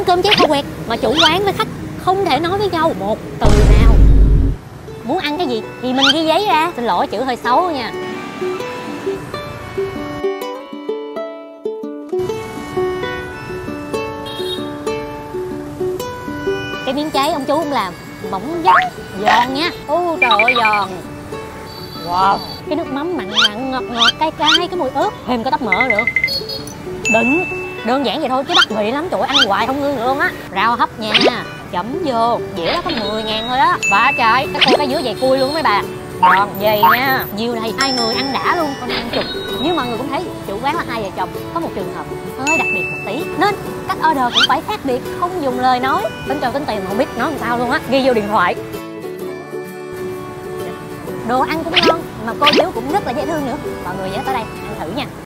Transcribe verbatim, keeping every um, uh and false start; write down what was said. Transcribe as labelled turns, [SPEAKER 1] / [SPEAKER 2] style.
[SPEAKER 1] quán cơm cháy khô quẹt mà chủ quán với khách không thể nói với nhau một từ nào. Muốn ăn cái gì thì mình ghi giấy ra. Xin lỗi, chữ hơi xấu nha. Cái miếng cháy ông chú cũng làm mỏng dắt, giòn nha. Ô trời ơi giòn. Wow. Cái nước mắm mặn mặn, ngọt ngọt, cay cay, cái mùi ớt, thêm cái tóp mỡ nữa. Đỉnh. Đơn giản vậy thôi chứ bắt vị lắm, trời ơi, ăn hoài không ngưng được luôn á. Rau hấp nha, chấm vô, dĩa đó có mười ngàn thôi đó. Ba trái, cái cô cái dưới dày cui luôn đó mấy bà. Giòn dày nha. Nhiều này hai người ăn đã luôn, còn ăn chục. Nhưng mọi người cũng thấy chủ quán là hai vợ chồng, có một trường hợp hơi đặc biệt một tí, nên cách order cũng phải khác biệt, không dùng lời nói. Tính cho tính tiền mà không biết nói làm sao luôn á, ghi vô điện thoại. Đồ ăn cũng ngon, mà cô chú cũng rất là dễ thương nữa. Mọi người nhớ tới đây ăn thử nha.